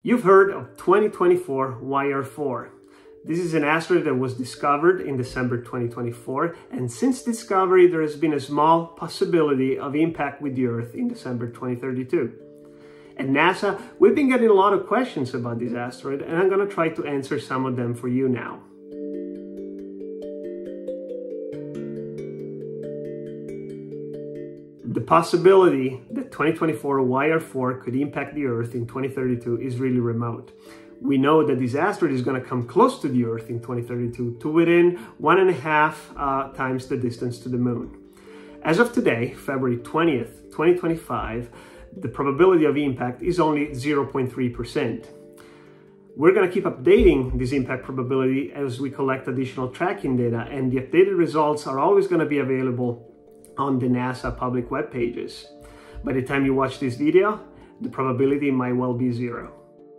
You've heard of 2024 YR4. This is an asteroid that was discovered in December 2024, and since discovery there has been a small possibility of impact with the Earth in December 2032. At NASA, we've been getting a lot of questions about this asteroid, and I'm going to try to answer some of them for you now. The possibility that 2024 YR4 could impact the Earth in 2032 is really remote. We know that this asteroid is going to come close to the Earth in 2032 to within 1.5 times the distance to the Moon. As of today, February 20th, 2025, the probability of impact is only 0.3%. We're going to keep updating this impact probability as we collect additional tracking data, and the updated results are always going to be available on the NASA public web pages. By the time you watch this video, the probability might well be 0.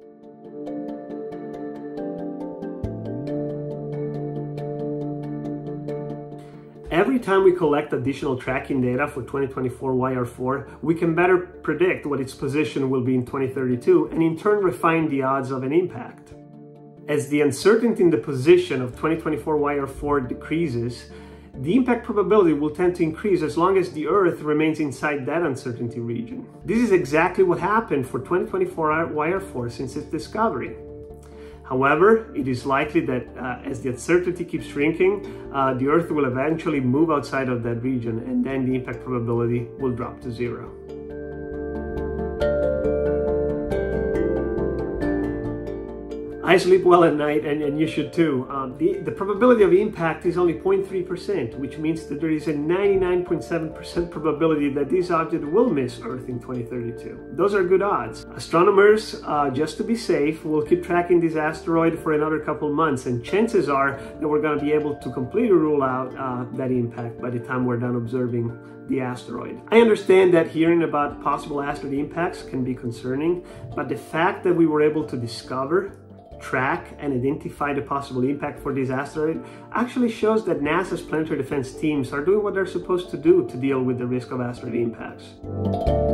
Every time we collect additional tracking data for 2024 YR4, we can better predict what its position will be in 2032 and in turn refine the odds of an impact. As the uncertainty in the position of 2024 YR4 decreases, the impact probability will tend to increase as long as the Earth remains inside that uncertainty region. This is exactly what happened for 2024 YR4 since its discovery. However, it is likely that as the uncertainty keeps shrinking, the Earth will eventually move outside of that region, and then the impact probability will drop to 0. I sleep well at night, and you should too. The probability of impact is only 0.3%, which means that there is a 99.7% probability that this object will miss Earth in 2032. Those are good odds. Astronomers, just to be safe, will keep tracking this asteroid for another couple months, and chances are that we're going to be able to completely rule out that impact by the time we're done observing the asteroid. I understand that hearing about possible asteroid impacts can be concerning, but the fact that we were able to discover, track, and identify the possible impact for this asteroid actually shows that NASA's planetary defense teams are doing what they're supposed to do to deal with the risk of asteroid impacts.